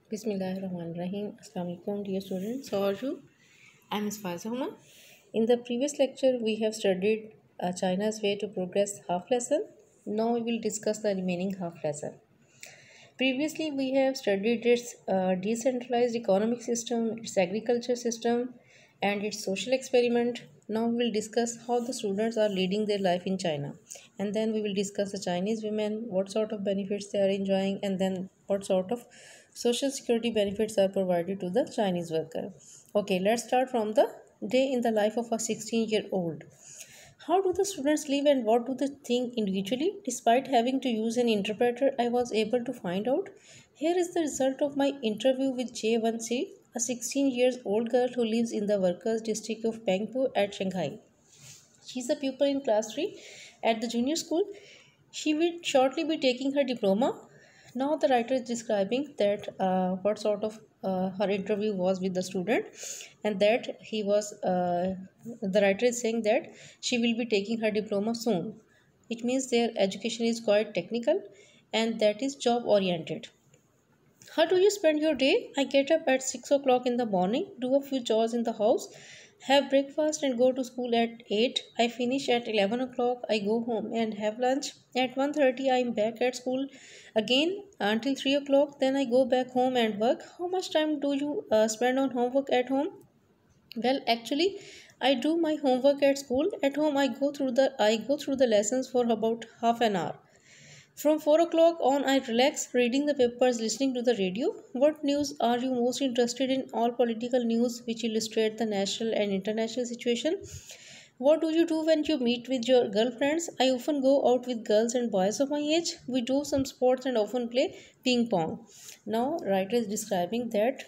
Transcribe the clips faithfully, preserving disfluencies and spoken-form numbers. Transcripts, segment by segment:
Bismillahirrahmanirrahim. Assalamu alaikum, dear students. How are you? I'm Miss Fazama. In the previous lecture, we have studied uh, China's way to progress half lesson. Now we will discuss the remaining half lesson. Previously, we have studied its uh, decentralized economic system, its agriculture system, and its social experiment. Now we will discuss how the students are leading their life in China. And then we will discuss the Chinese women, what sort of benefits they are enjoying, and then what sort of social security benefits are provided to the Chinese worker. Okay, let's start from the day in the life of a sixteen year old. How do the students live and what do they think individually? Despite having to use an interpreter, I was able to find out. Here is the result of my interview with J one C, a sixteen years old girl who lives in the workers' district of Pengpu at Shanghai. She is a pupil in class three at the junior school. She will shortly be taking her diploma. Now the writer is describing that uh, what sort of uh, her interview was with the student, and that he was uh, the writer is saying that she will be taking her diploma soon. It means their education is quite technical and that is job oriented. How do you spend your day? I get up at six o'clock in the morning, do a few chores in the house, have breakfast and go to school at eight. I finish at eleven o'clock. I go home and have lunch. At one thirty I am back at school again until three o'clock. Then I go back home and work. How much time do you uh, spend on homework at home? Well, actually, I do my homework at school. At home I go through the I go through the lessons for about half an hour. From four o'clock on, I relax, reading the papers, listening to the radio. What news are you most interested in? All political news which illustrate the national and international situation. What do you do when you meet with your girlfriends? I often go out with girls and boys of my age. We do some sports and often play ping pong. Now, writer is describing that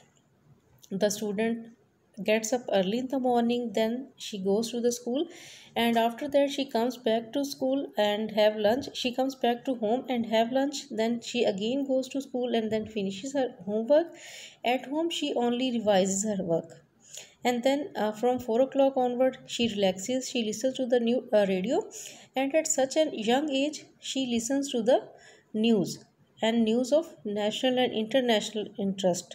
the student gets up early in the morning, then she goes to the school, and after that she comes back to school and have lunch. She comes back to home and have lunch, then she again goes to school and then finishes her homework. At home she only revises her work, and then uh, from four o'clock onward she relaxes, she listens to the new uh, radio, and at such a young age she listens to the news and news of national and international interest.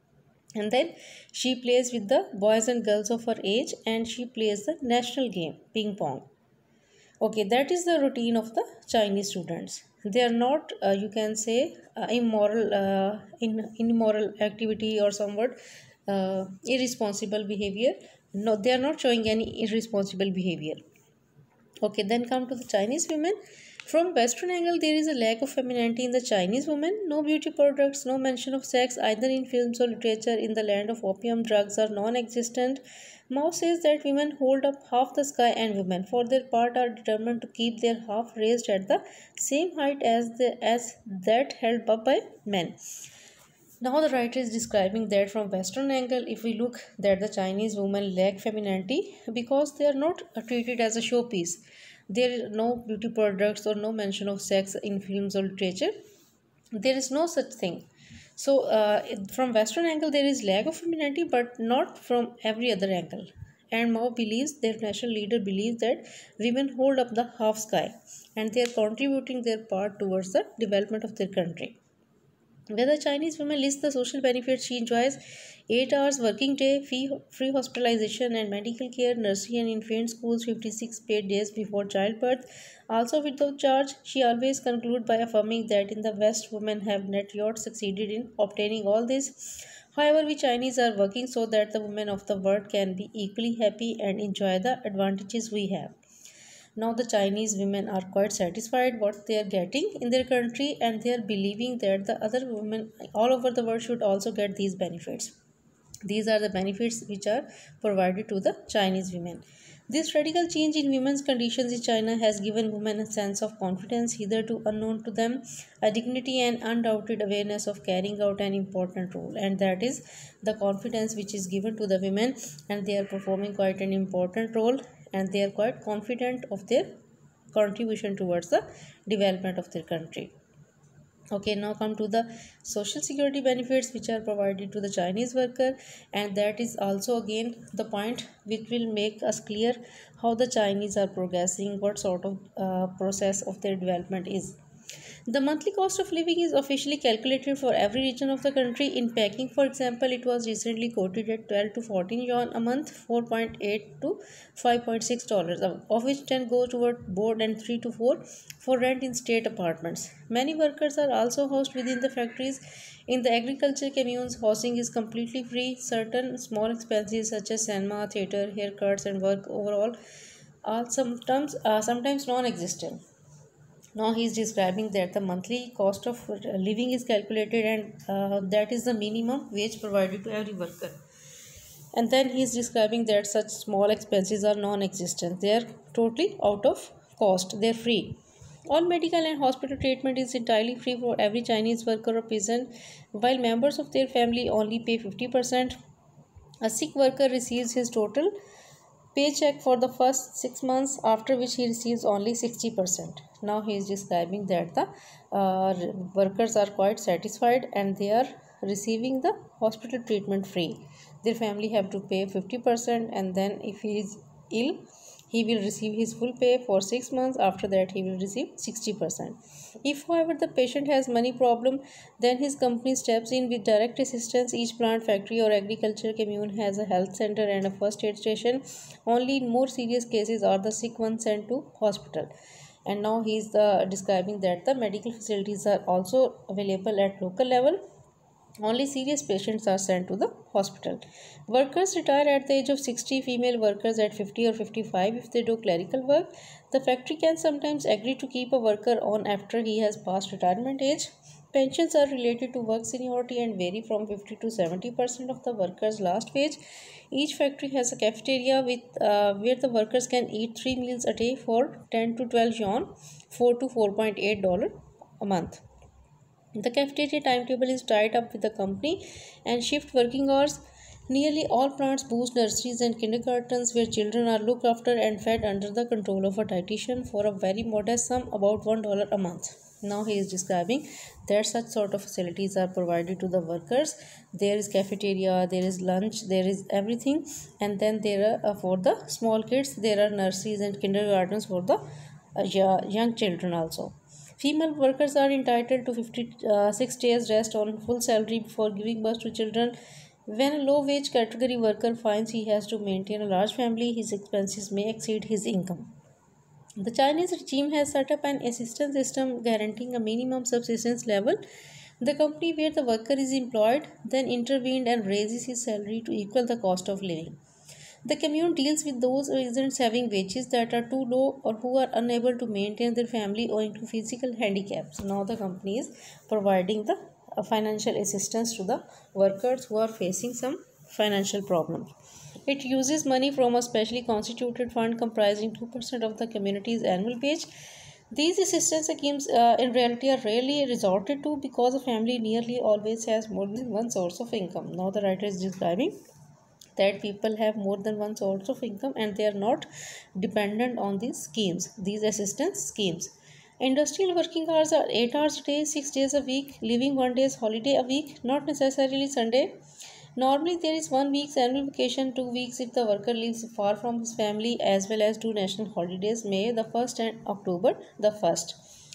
And then she plays with the boys and girls of her age, and she plays the national game ping pong. Okay, that is the routine of the Chinese students. They are not uh, you can say uh, immoral uh, in immoral activity or somewhat uh, irresponsible behavior. No, they are not showing any irresponsible behavior. Okay, then come to the Chinese women. From Western angle, there is a lack of femininity in the Chinese woman. No beauty products, no mention of sex either in films or literature. In the land of opium, drugs are non-existent. Mao says that women hold up half the sky, and women, for their part, are determined to keep their half raised at the same height as the as that held up by men. Now the writer is describing that from Western angle, if we look that the Chinese women lack femininity because they are not treated as a showpiece. There is no beauty products or no mention of sex in films or literature. There is no such thing. So uh, from Western angle, there is lack of femininity, but not from every other angle. And Mao believes, their national leader believes, that women hold up the half sky and they are contributing their part towards the development of their country. Where the Chinese woman lists the social benefits she enjoys: eight hours working day, free, free hospitalization and medical care, nursery and infant schools, fifty-six paid days before childbirth, also without charge. She always concludes by affirming that in the West, women have not yet succeeded in obtaining all this. However, we Chinese are working so that the women of the world can be equally happy and enjoy the advantages we have. Now the Chinese women are quite satisfied what they are getting in their country, and they are believing that the other women all over the world should also get these benefits. These are the benefits which are provided to the Chinese women. This radical change in women's conditions in China has given women a sense of confidence hitherto unknown to them, a dignity and undoubted awareness of carrying out an important role, and that is the confidence which is given to the women, and they are performing quite an important role, and they are quite confident of their contribution towards the development of their country. Okay, now come to the social security benefits which are provided to the Chinese worker, and that is also again the point which will make us clear how the Chinese are progressing, what sort of uh, process of their development is. The monthly cost of living is officially calculated for every region of the country. In Peking, for example, it was recently quoted at twelve to fourteen yuan a month, four point eight to five point six dollars, of which ten go toward board and three to four for rent in state apartments. Many workers are also housed within the factories. In the agriculture communes, housing is completely free. Certain small expenses such as cinema, theater, haircuts, and work overall are sometimes uh, sometimes non-existent. Now he is describing that the monthly cost of living is calculated, and uh, that is the minimum wage provided to every worker. And then he is describing that such small expenses are non-existent. They are totally out of cost. They are free. All medical and hospital treatment is entirely free for every Chinese worker or peasant, while members of their family only pay fifty percent. A sick worker receives his total paycheck for the first six months, after which he receives only sixty percent. Now he is describing that the uh, workers are quite satisfied and they are receiving the hospital treatment free. Their family have to pay fifty percent, and then if he is ill, he will receive his full pay for six months. After that, he will receive sixty percent. If, however, the patient has money problem, then his company steps in with direct assistance. Each plant, factory, or agriculture commune has a health center and a first aid station. Only in more serious cases are the sick ones sent to hospital. And now he is uh, describing that the medical facilities are also available at local level. Only serious patients are sent to the hospital. Workers retire at the age of sixty, female workers at fifty or fifty-five if they do clerical work. The factory can sometimes agree to keep a worker on after he has passed retirement age. Pensions are related to work seniority and vary from fifty to seventy percent of the worker's last wage. Each factory has a cafeteria with uh, where the workers can eat three meals a day for ten to twelve yuan, four to four point eight dollars a month. The cafeteria timetable is tied up with the company and shift working hours. Nearly all plants boast nurseries and kindergartens where children are looked after and fed under the control of a dietitian for a very modest sum, about one dollar a month. Now he is describing that such sort of facilities are provided to the workers. There is cafeteria, there is lunch, there is everything, and then there are uh, for the small kids there are nurseries and kindergartens for the uh, young children also. Female workers are entitled to fifty-six days rest on full salary before giving birth to children. When a low wage category worker finds he has to maintain a large family, his expenses may exceed his income. The Chinese regime has set up an assistance system guaranteeing a minimum subsistence level. The company where the worker is employed then intervened and raises his salary to equal the cost of living. The commune deals with those residents having wages that are too low or who are unable to maintain their family owing to physical handicaps. Now the company is providing the uh, financial assistance to the workers who are facing some financial problems. It uses money from a specially constituted fund comprising two percent of the community's annual wage. These assistance schemes uh, in reality are rarely resorted to because a family nearly always has more than one source of income. Now the writer is describing that people have more than one source of income and they are not dependent on these schemes, these assistance schemes. Industrial working hours are eight hours a day, six days a week, leaving one day's holiday a week, not necessarily Sunday. Normally there is one week's annual vacation, two weeks if the worker lives far from his family, as well as two national holidays, May the first and October the first.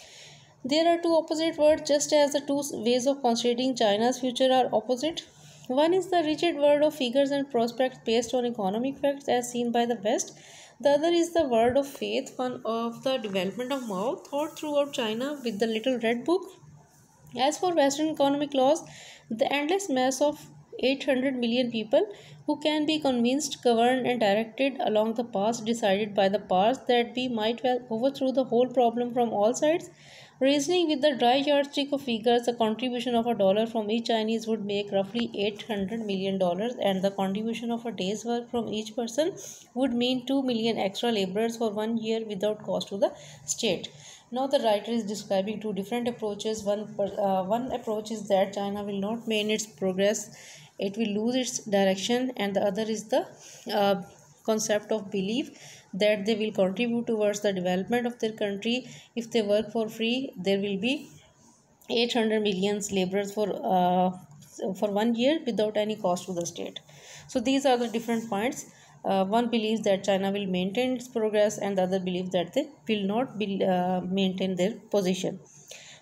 There are two opposite words, just as the two ways of considering China's future are opposite. One is the rigid world of figures and prospects based on economic facts as seen by the West. The other is the word of faith, one of the development of Mao, thought throughout China with the Little Red Book. As for Western economic laws, the endless mass of eight hundred million people who can be convinced, governed, and directed along the path decided by the powers that be might well overthrow the whole problem from all sides. Reasoning with the dry yardstick of figures, the contribution of a dollar from each Chinese would make roughly eight hundred million dollars, and the contribution of a day's work from each person would mean two million extra laborers for one year without cost to the state. Now the writer is describing two different approaches. One, uh, one approach is that China will not maintain its progress, it will lose its direction, and the other is the uh, concept of belief that they will contribute towards the development of their country. If they work for free, there will be eight hundred million laborers for uh, for one year without any cost to the state. So these are the different points. Uh, one believes that China will maintain its progress, and the other believes that they will not be, uh, maintain their position.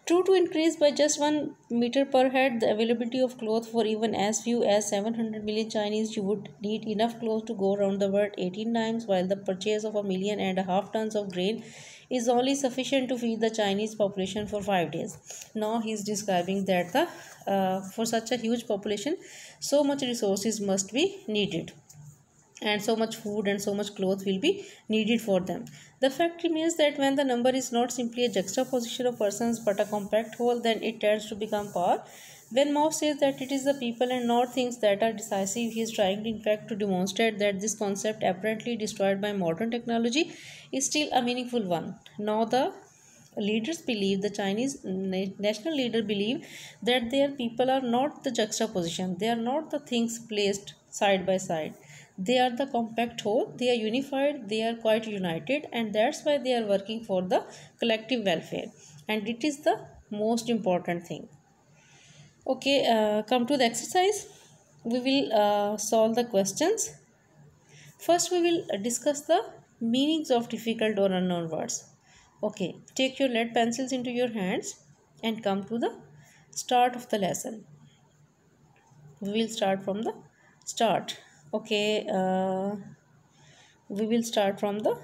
True, to increase by just one meter per head the availability of cloth for even as few as seven hundred million Chinese, you would need enough clothes to go around the world eighteen times, while the purchase of a million and a half tons of grain is only sufficient to feed the Chinese population for five days. Now he is describing that the uh, for such a huge population, so much resources must be needed, and so much food and so much cloth will be needed for them. The fact remains that when the number is not simply a juxtaposition of persons but a compact whole, then it tends to become power. When Mao says that it is the people and not things that are decisive, he is trying in fact to demonstrate that this concept, apparently destroyed by modern technology, is still a meaningful one. Now the leaders believe, the Chinese national leader believe, that their people are not the juxtaposition, they are not the things placed side by side, they are the compact whole, they are unified, they are quite united, and that's why they are working for the collective welfare, and it is the most important thing. Okay, uh, come to the exercise. We will uh, solve the questions. First we will discuss the meanings of difficult or unknown words. Okay, take your lead pencils into your hands and come to the start of the lesson. We will start from the start. Okay, uh, we will start from the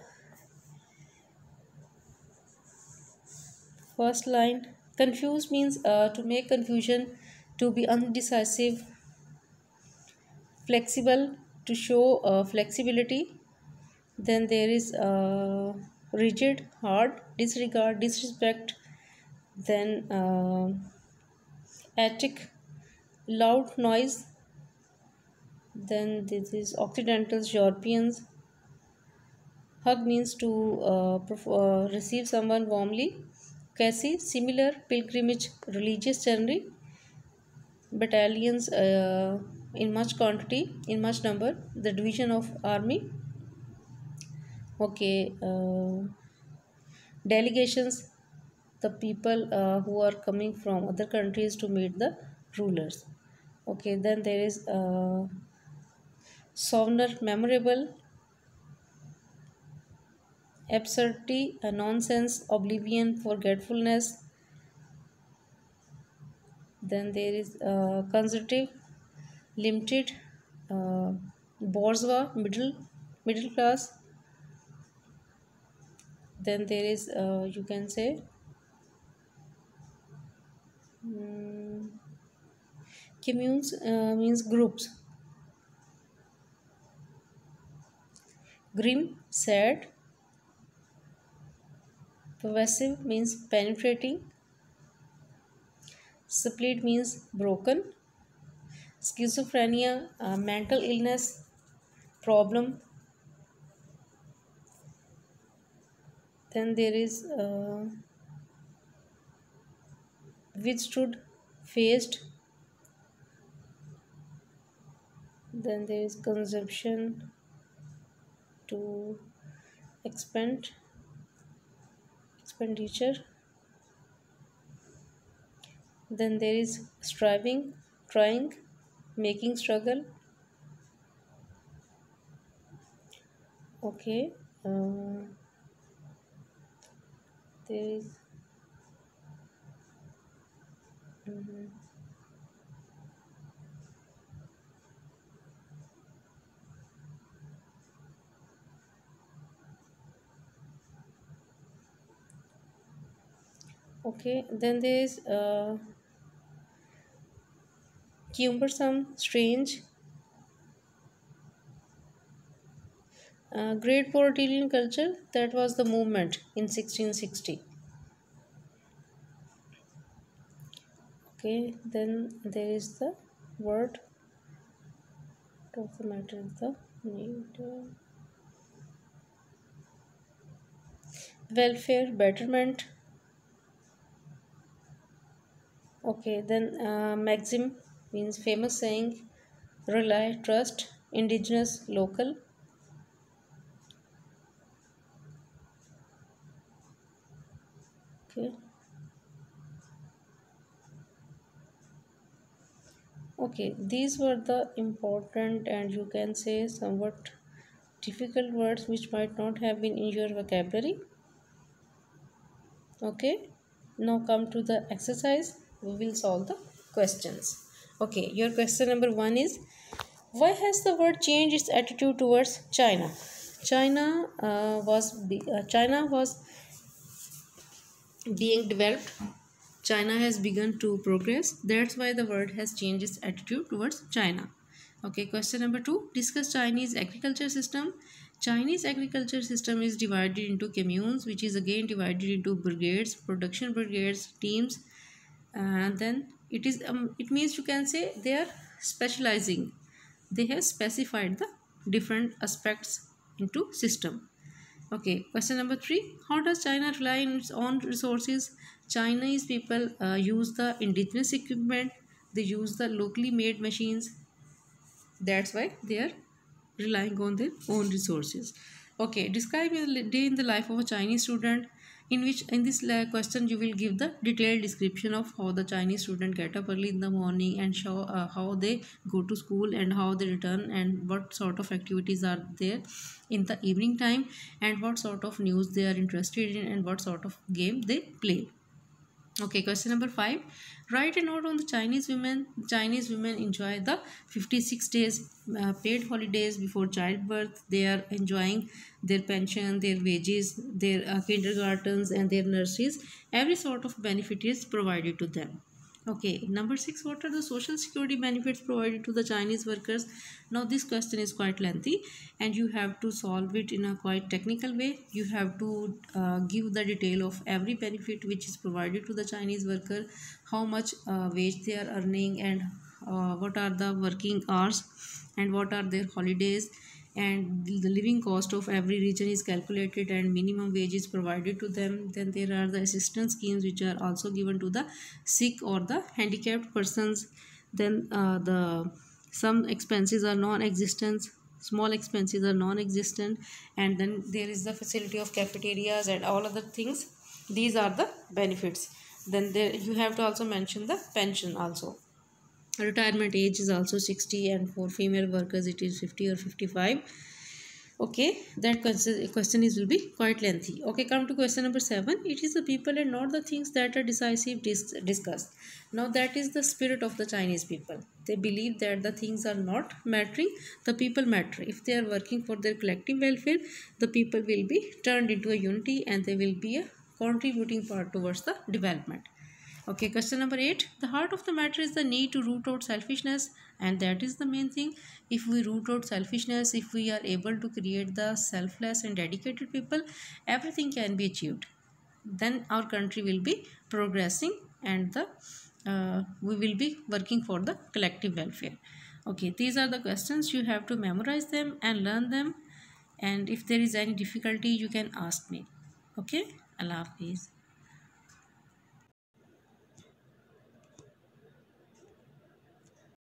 first line. Confuse means uh, to make confusion, to be undecisive. Flexible, to show uh, flexibility. Then there is uh, rigid, hard, disregard, disrespect. Then uh, attic, loud noise. Then this is Occidentals, Europeans. Hug means to uh, uh, receive someone warmly. Cassie, similar, pilgrimage, religious journey. Battalions, uh, in much quantity, in much number. The division of army. Okay, uh, delegations, the people uh, who are coming from other countries to meet the rulers. Okay, then there is uh, souvenir, memorable. Absurdity, a nonsense, oblivion, forgetfulness. Then there is uh, conservative, limited, uh, bourgeois, middle middle class. Then there is uh, you can say um, communes, uh, means groups. Grim, sad. Pervasive means penetrating. Split means broken. Schizophrenia, uh, mental illness, problem. Then there is uh, withstood, faced. Then there is consumption, to expend, expenditure. Then there is striving, trying, making struggle. Okay, uh, there is mhm. Okay, then there is uh, cumbersome, strange. Uh, great Portilian culture, that was the movement in sixteen sixty. Okay, then there is the word of the matter, the need, uh, welfare, betterment. Okay, then uh, maxim means famous saying, rely, trust, indigenous, local. Okay. Okay, these were the important and you can say somewhat difficult words which might not have been in your vocabulary. Okay, Now come to the exercise. We will solve the questions. Okay, your question number one is, why has the world changed its attitude towards China? China uh, was be, uh, China was being developed. China has begun to progress. That's why the world has changed its attitude towards China. Okay, question number two. Discuss Chinese agriculture system. Chinese agriculture system is divided into communes, which is again divided into brigades, production brigades, teams, and then it is um, it means you can say they are specializing. They have specified the different aspects into system. Okay, question number three. How does China rely on its own resources? Chinese people uh, use the indigenous equipment, they use the locally made machines. That's why they are relying on their own resources. Okay, describe a day in the life of a Chinese student, in which in this question you will give the detailed description of how the Chinese student get up early in the morning and show uh, how they go to school and how they return and what sort of activities are there in the evening time and what sort of news they are interested in and what sort of game they play. Okay, question number five. Write a note on the Chinese women. Chinese women enjoy the fifty-six days uh, paid holidays before childbirth. They are enjoying their pension, their wages, their uh, kindergartens and their nurseries. Every sort of benefit is provided to them. Okay, number six. What are the social security benefits provided to the Chinese workers? Now this question is quite lengthy and you have to solve it in a quite technical way. You have to uh, give the detail of every benefit which is provided to the Chinese worker, how much uh, wage they are earning and uh, what are the working hours and what are their holidays, and the living cost of every region is calculated and minimum wage is provided to them. Then there are the assistance schemes which are also given to the sick or the handicapped persons. Then uh, the some expenses are non-existent, small expenses are non-existent, and then there is the facility of cafeterias and all other things. These are the benefits. Then there you have to also mention the pension also. Retirement age is also sixty and for female workers it is fifty or fifty-five. Okay, that question is will be quite lengthy. Okay, come to question number seven. It is the people and not the things that are decisive dis discussed. Now that is the spirit of the Chinese people. They believe that the things are not mattering, the people matter. If they are working for their collective welfare, the people will be turned into a unity and they will be a contributing part towards the development. Okay, question number eight. The heart of the matter is the need to root out selfishness, and that is the main thing. If we root out selfishness, if we are able to create the selfless and dedicated people, everything can be achieved. Then our country will be progressing and the uh, we will be working for the collective welfare. Okay, these are the questions. You have to memorize them and learn them. And if there is any difficulty, you can ask me. Okay, Allah Hafiz.